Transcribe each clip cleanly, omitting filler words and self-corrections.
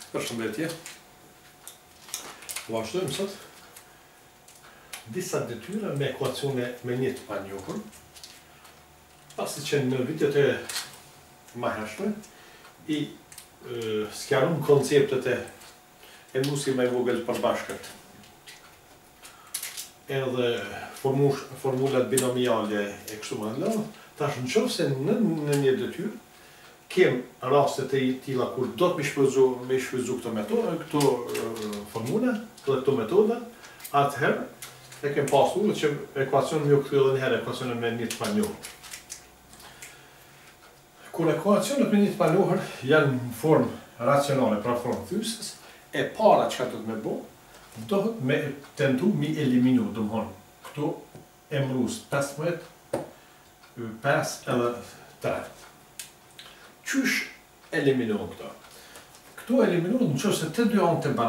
Përshëndetje. Vazhdojmë sot disa detyra me ekuacione me një të panjohur, pasi që në vitet e mëhershme i sqarum konceptet e nusi me vogël përbashkët, edhe formulat binomiale e kështu me radhë. Tash nëse në një detyrë kem rastet e tilla kur do të me shfrytzu këto formula, këto metoda, atëherë e kem pasur që ekuacion më kthy edhe një herë ekuacione me një të panjohur. Kur ekuacionet me një të panjohur janë në formë racionale, pra formë thyrëses, e para çka do të më bëj, dohet me tentu mi eliminu, domthon këtu emrus 15, 5 edhe 3. Qysh eliminohen këto? Këto eliminohen nëse të dy anët e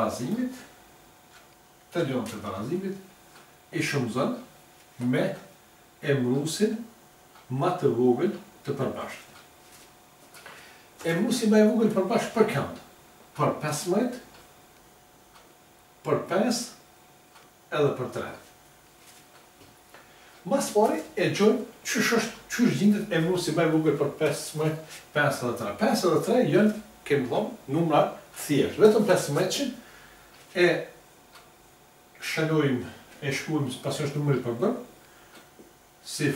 barazimit i shumëzon me emrusin më të vogël të përbashkët. Emrusi më i vogël përbashkët për kënd? Për 15, për 5 edhe për 3. Mas pari e gjojmë qysh gjendet emrusi më i vogël për 15, 5 edhe 3. 5 edhe 3 janë, kemi thënë, numra thjesht. Vetëm 15 e shënojmë, e shkruajmë pasi është numri përbër, si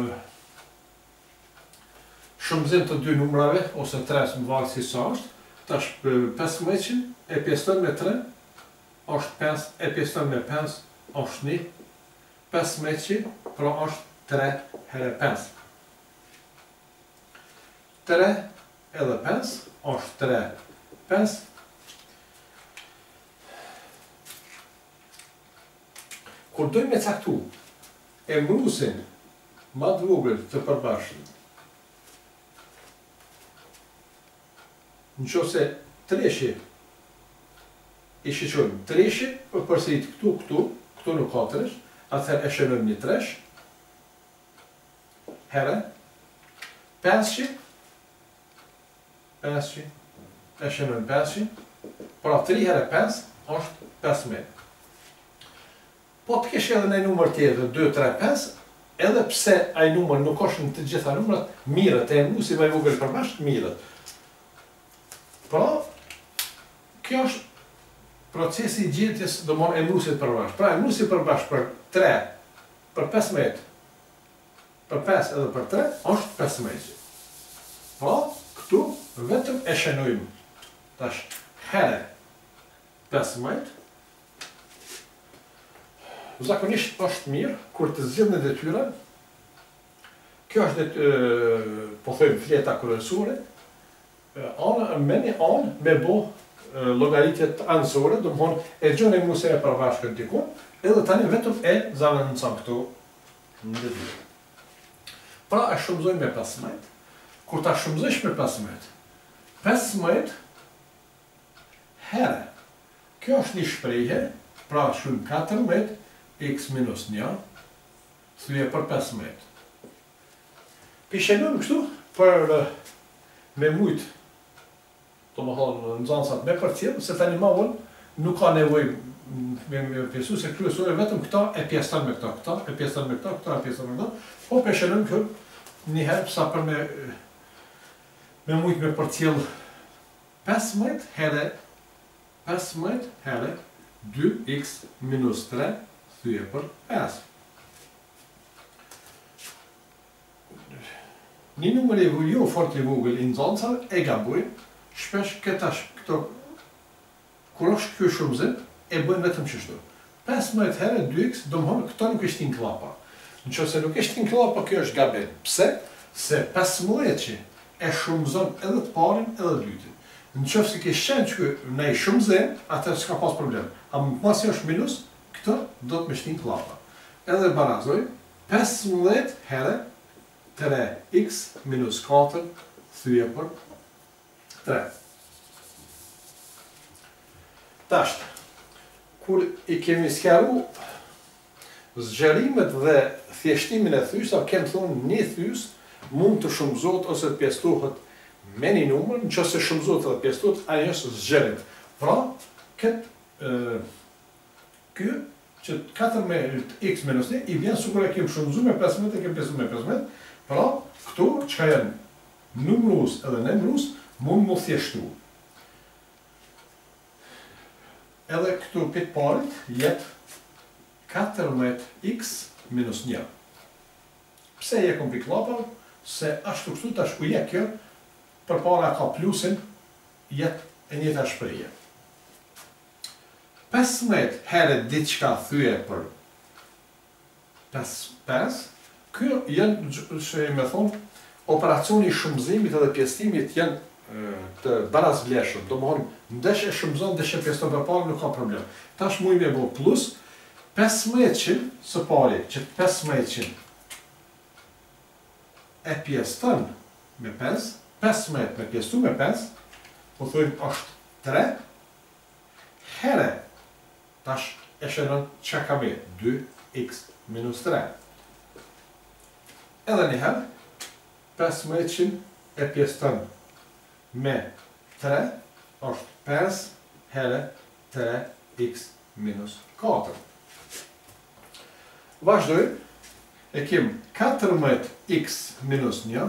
shumëzim të dy numrave, ose 3 më valë si sa është, tash 15 e pjesëton me 3, është 5, e pjesëton me 5, është 1, 15, pra është 3 herë 5. 3 edhe 5 është 3, 5. Kur dojmë me caktu emrusin më të vogël të përbashkët, nëse treshi i shiqojmë treshi, përsërit këtu nuk ka tresh, atëherë e shënojmë një tresh, herë, 500, e shënojmë 500, pra 3 herë 5 është 15. Po të kesh edhe në numër tjetër, 2, 3, 5, edhe pse ai numër nuk është në të gjitha numrat, mirët, e emrusi më i vogël përbashkët, mirët. Pra, kjo është procesi i gjetjes domthon emrusit përbashkët. Pra, emrusi përbashkët për 3, për 15, për 5 edhe për 3, është 15. Pra, këtu vetëm e shënojmë. Tash, herë 15, zakonisht është mirë, kur të zgjidhni detyra, kjo është po thojmë fleta kryesore, me një anë me bo llogaritjet anësore, domthon e gjon emrusin e përbashkët dikun, edhe tani vetëm e zaventson këtu në detyrë. Pra e shumëzojmë me 15. Kur ta shumëzosh me 15, 15 herë. Kjo është një shprehje, pra shumë 14 x minus 1 thye për 15. Pishenëm kështu për me mujt, domethënë nxënësat me përcjell, se tani më vonë nuk ka nevojë me pjesu se kryesore vetëm këta e pjesëton me këta, këta e pjesëton me këta, këta e pjesëton me këta, po pishenëm kë një herë sa për me mujt me përcjell 15 herë 2x minus 3 thye për 5. Një numër jo fort i vogël i nxënësave e gabojnë, shpesh këto kur është ky shumëzim e bëjnë vetëm kështu. 15 herë 2x, domthon këto nuk ishtin klapa. Nëse nuk ishtin klapa, kjo është gabim. Pse? Se 15 që e shumëzon edhe të parin edhe të dytin. Nëse ke qenë që në i shumëzim, atëherë s'ka pas problem. A pasi është minus, këto do të më shtin klapa. Edhe barazoj 15 herë 3x minus 4 thye për 3. Tash, kur i kemi sqaruar zgjerimet dhe thjeshtimin e thysa, kem thonë një thys mund të shumëzohet ose të pjesëtohet me një numër, nëse shumëzohet dhe pjesëtohet, ajo është zgjerim. Pra, kjo që 14x minus 1 i vjen sikur e kem shumëzuar me 15 e kem pesu me 15. Pra, këtu çka janë numërus edhe nemërus mund më thjeshtu. Edhe këtu këtë parit jetë 14x minus 1. Pse je kom piklapar? Se ashtu kështu tash ku je kjo, përpara ka plusin, jetë e njëjta shprehje. 15 herë diçka thyje për 5, kjo janë, që me thonë, operacioni shumëzimit edhe pjesëtimit janë të barazvleshëm, do më thonë, ndesh e shumëzon, ndesh e pjesëton përpara, nuk ka problem. Tash mu i me bo plus, 1500 së pari, që 1500 e pjesëton me 5, 15 me pjesëtu me 5, po thujmë është 3, herë, tash e shënon që ka me 2x minus 3. Edhe njëherë, 1500 e pjesëton me 3, është 5 herë 3x minus 4. Vazhdoj, e kem 14x minus 1,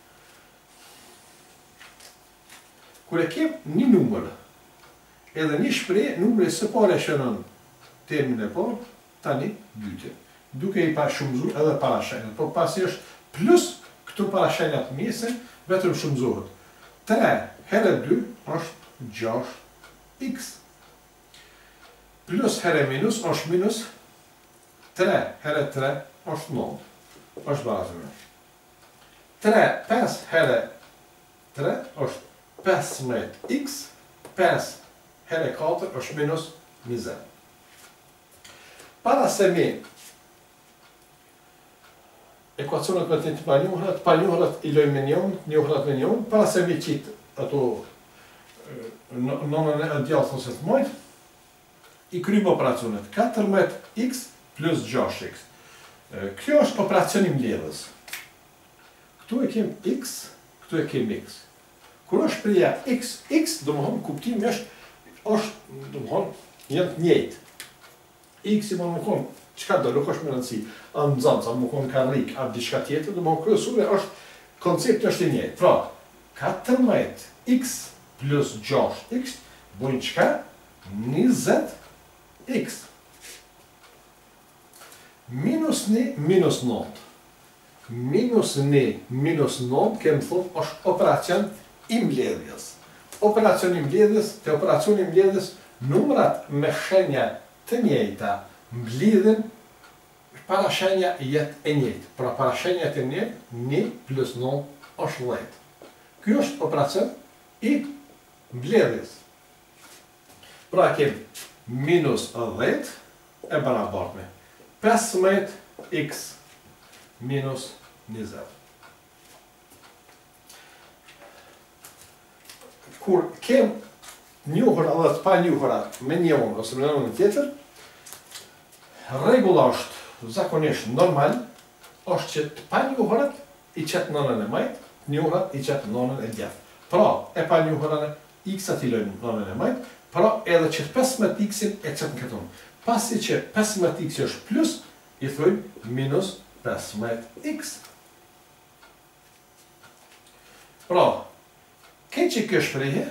kur e kem një numër, edhe një shpreh, numri së pare shënon termin e parë, tani dytje. Duke i shumëzuar edhe parashenjat, por pasi është plus këtu parashenjat mesin, vetëm shumëzohet. 3 herë 2 është 6x. Plus herë minus është minus 3 herë 3 është 9. është barazime. 5 herë 3 është 15x, 5 herë 4 është minus 20. Para se mi ekuacionet me të panjohrat i lojmë me njohrat me njohën, para se mi qitë ato nonën e djallë ose të mojtë, i krymë operacionet 14x plus 6x. Kjo është operacioni mbledhës. Këtu e kem x, këtu e kem x. Kur është shpreha x, do më thonë kuptimi është, do më thonë, janë të njëjtë. X i më thonë, qëka do, nuk është më rëndësi, a në zanë, a më thonë ka rrik, a diçka tjetër, do më thonë kryesore është, koncepti është i njëjtë. Pra, 14x plus 6x, bojnë qëka? 20x. Minus 1, minus 9. Minus 1, minus 9, kemë thonë, është operacion i mbledhjes. Operacion i mbledhjes, të operacion i mbledhjes, numrat me shenja të njëjta mblidhen, parashenja jetë e njëjtë. Pra parashenja të njëjtë, 1 plus 9 është 10. Kjo është operacion i mbledhjes. Pra kemë minus 10 e barabartë me 15x minus 20. Kur kem njohura dhe të pa njohura me njën ose me njën tjetër, regula është zakonisht normal, është që të pa njohurat i qetë nënën e majtë, njohurat i qetë nënën e djathë. Pra, e pa njohurat e x-at i lojnë nënën e majtë, pra edhe që 15x-in e qetë në këtonë. Pasi që 15x është plus, i thujmë minus 15x. Pra, këtë që kjo shprehje,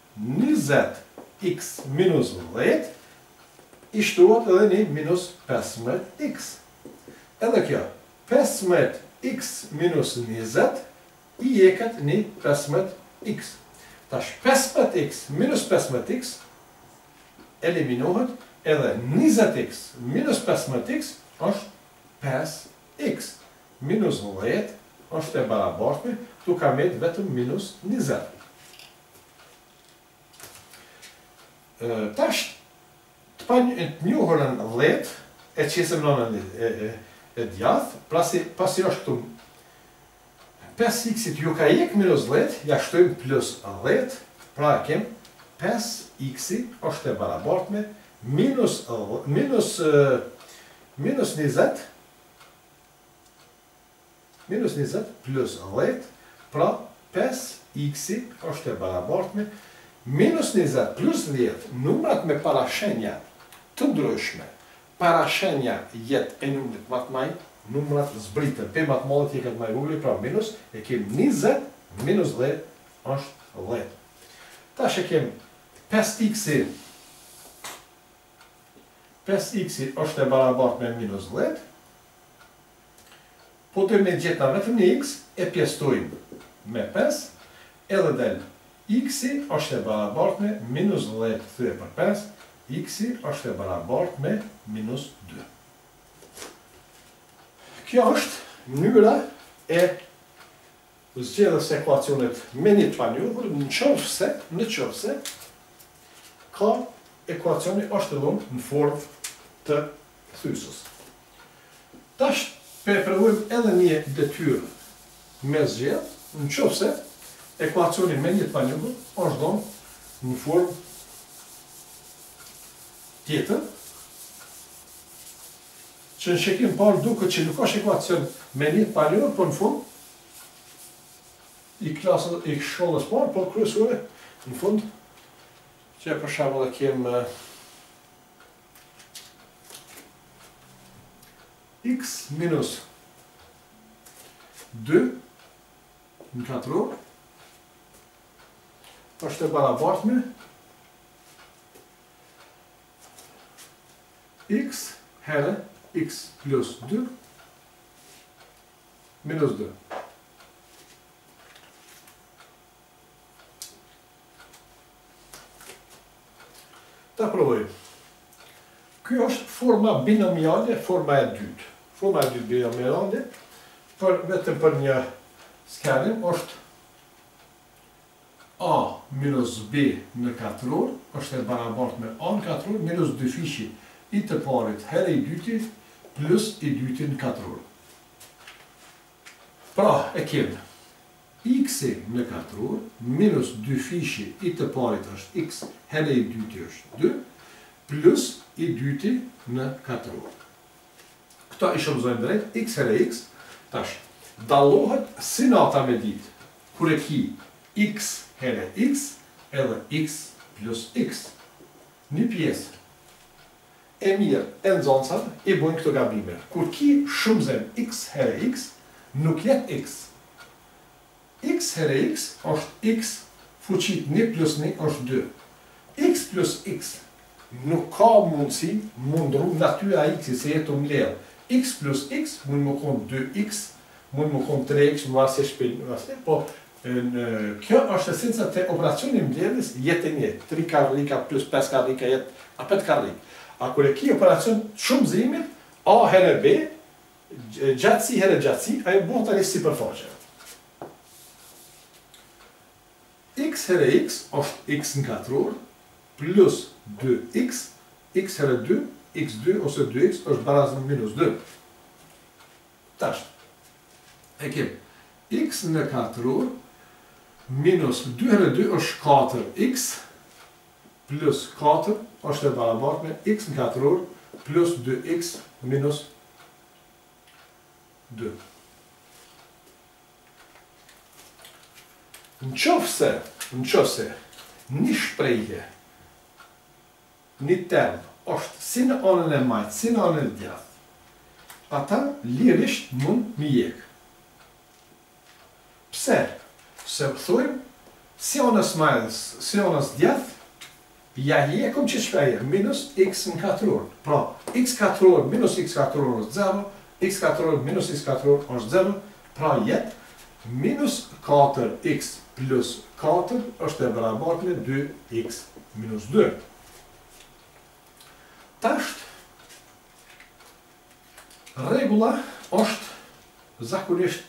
20x minus 10, i shtuat edhe një minus 15x. Edhe kjo, 15x minus 20, i jeket një 15x. Tash 15x minus 15x, eliminohet, edhe 20x minus 15x është 5x. Minus 10 është e barabartme, tu ka met vetëm minus 20. Tash, të pa njohërën 10, e qesëm nënën e djathë, pasi është këtu 5x-it ju ka jek minus 10, ja shtojmë plus 10, pra kem 5x-it është e barabartme, minus 20 plus 10, pra 5x është e barabartme Minus 20 plus 10, numrat me parashenja të ndryshme. Parashenja jet e numrit më të madh, numrat zbritën. Pe më të madh i këtë më vogël, pra minus e kem 20 minus 10 është 10. Tash e kem 5x-i. 5x-i është e barabartë me minus 10. Po të me gjithë na vetëm një x, e pjestojmë me 5, edhe del x-i është e barabartë me minus 10 kthyer për 5, x-i është e barabartë me minus 2. Kjo është mënyra e zgjedhjes së ekuacionit me një të panjohur, nëse ka ekuacioni është dhënë në formë të thysës. Tash përprovojmë edhe një detyrë me zgjedh, nëse ekuacioni me një të panjohur është dhënë në formë tjetër, që në shekim parë duket që nuk është ekuacion me një të panjohur, por në fund i shkollës parë, por kryesore në fund, që për shembull e kem x minus 2 në katror është e barabartë me x herë x plus 2 minus 2. Ta provojmë. Kjo është forma binomiale, forma e dytë. Forma e dytë binomiale, vetëm për një skenim, është a minus b në katror, është e barabartë me a në katror, minus 2 fishi i të parit herë i dyti, plus i dyti në katror. Pra, e kemë x-i në katror, minus 2 fishi i të parit është x, herë i dyti është 2, plus i dyti në katror. Këta i shëmzojmë drejt, x herë x, tash, dallohet sinata me ditë, kur e ki x herë x, edhe x plus x. Një pjesë e mirë e nxënësave i bojnë këto gabime. Kur ki shëmzojmë x herë x, nuk jetë x. X herë x është x, fuqit 1 plus 1 është 2. X plus x nuk ka mundësi mundru natyra x-i se jetë të mbledhë. X plus x mund më konë 2x, mund më konë 3x, më varësi e shpilë, po kjo është esenca të operacionin mbledhjes jetë e njëtë. 3 karrika plus 5 karrika jetë a 5 karrika. A kur e ki operacion shumëzimit, a herë b, gjatësi herë gjatësi, a e bëhë të një sipërfaqe. X herë x është x në katror, plus 2x, x herë 2, x2 ose 2x është barazë në minus 2. Tash, e kem x në katror, minus 2 herë 2 është 4x, plus 4 është e barabartë me x në katror, plus 2x minus 2. Në qofse një shprehje, një term, është si në anën e majtë, si në anën e djathtë, ata lirisht mund mi jekë. Pse? Se thujmë, si anës majtës, si anës djathtë, ja jekëm që shprehje, minus x në katror. Pra, x katror minus x katror është 0, x katror minus x katror është 0, pra jetë minus 4x plus 4 është e barabartë me 2x minus 2. Tasht, regula është zakonisht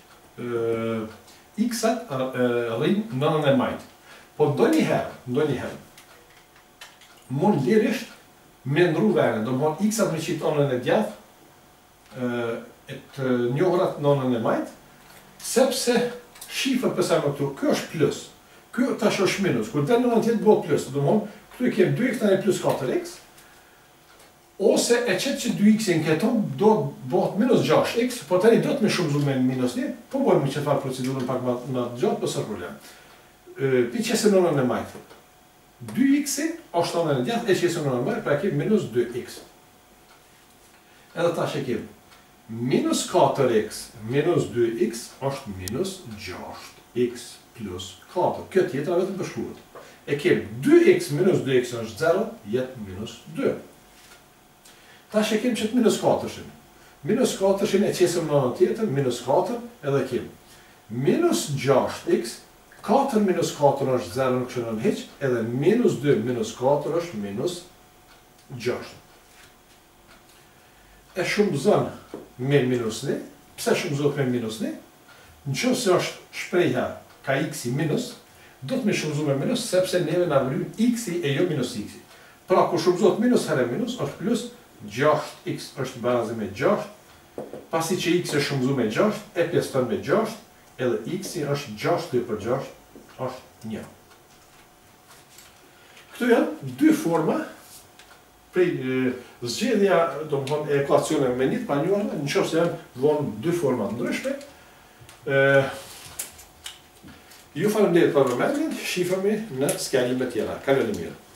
x-at rrinë nënën e majtë. Po ndonjëherë, mund lirisht me ndru vene, do më x-at me qitë nënën e djathtë, e të njohërat nënën e majtë, sepse shifët përsa më këtu, kjo është plus, kjo tash është minus, kur dhe nënën tjetë bëhë plus, do më këtu i kemë 2x tani plus 4x, ose e qëtë që 2x-in këton, do bëhët minus 6x, po tani do të me shumëzu me minus 1, po bojmë që të farë procedurën pak më gjatë, për së problem. Pi qëse nënën e majtë. 2x është anën e djathtë e qesën normal, pra kemi minus 2x. Edhe tash e kemi minus 4x minus 2x është minus 6x plus 4. Kjo tjetra vetëm përshkruhet. E kemi 2x minus 2x është 0, jetë minus 2. Tash e kemi që të minus 4-shin. Minus 4-shin e qesëm në anën tjetër, minus 4, edhe kemi minus 6x, 4 minus 4 është 0, nuk shënon hiq, edhe minus 2 minus 4 është minus 6. E shumëzon me minus 1. Pse shumëzot me minus 1? Në qënë se është shprejha ka x i minus, do të me shumëzu me minus, sepse neve nga vërym x i e jo minus x i. Pra, ku shumëzot minus herë minus, është plus 6x është barazi me 6, pasi që x e shumëzu me 6, e pjeston me 6, edhe x i është 6 për 6, është 1. Këtu janë dy forma, prej zgjedhja e ekuacione me një të panjuara, në qoftë se janë vonë dy forma ndryshme. Ju faleminderit për vëmendjen, shihemi në skalimet tjera. Kaloni mirë.